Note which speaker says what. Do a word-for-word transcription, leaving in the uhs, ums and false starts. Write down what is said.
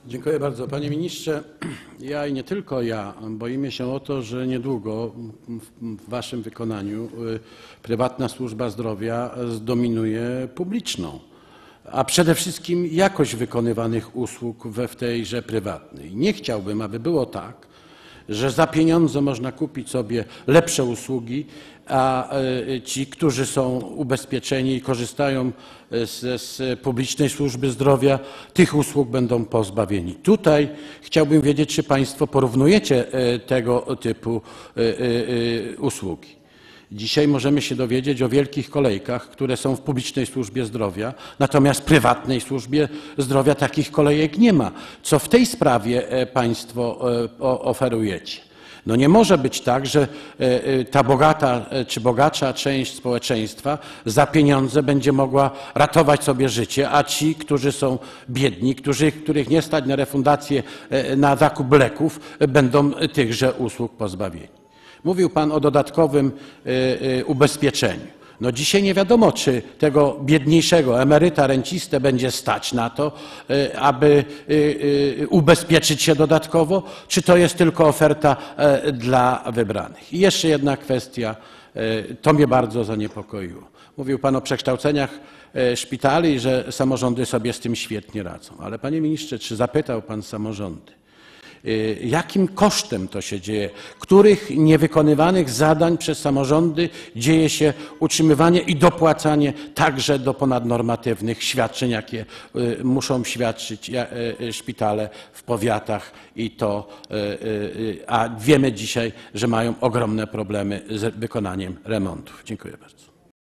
Speaker 1: Dziękuję bardzo. Panie ministrze, ja i nie tylko ja boimy się o to, że niedługo w waszym wykonaniu prywatna służba zdrowia zdominuje publiczną, a przede wszystkim jakość wykonywanych usług w tejże prywatnej. Nie chciałbym, aby było tak, że za pieniądze można kupić sobie lepsze usługi, a ci, którzy są ubezpieczeni i korzystają z, z publicznej służby zdrowia, tych usług będą pozbawieni. Tutaj chciałbym wiedzieć, czy państwo porównujecie tego typu usługi. Dzisiaj możemy się dowiedzieć o wielkich kolejkach, które są w publicznej służbie zdrowia, natomiast w prywatnej służbie zdrowia takich kolejek nie ma. Co w tej sprawie państwo oferujecie? No nie może być tak, że ta bogata czy bogatsza część społeczeństwa za pieniądze będzie mogła ratować sobie życie, a ci, którzy są biedni, którzy, których nie stać na refundację, na zakup leków, będą tychże usług pozbawieni. Mówił pan o dodatkowym ubezpieczeniu. No dzisiaj nie wiadomo, czy tego biedniejszego emeryta, rencistę będzie stać na to, aby ubezpieczyć się dodatkowo, czy to jest tylko oferta dla wybranych. I jeszcze jedna kwestia, to mnie bardzo zaniepokoiło. Mówił pan o przekształceniach szpitali, że samorządy sobie z tym świetnie radzą. Ale panie ministrze, czy zapytał pan samorządy, jakim kosztem to się dzieje, których niewykonywanych zadań przez samorządy dzieje się utrzymywanie i dopłacanie także do ponadnormatywnych świadczeń, jakie muszą świadczyć szpitale w powiatach, i to, a wiemy dzisiaj, że mają ogromne problemy z wykonaniem remontów. Dziękuję bardzo.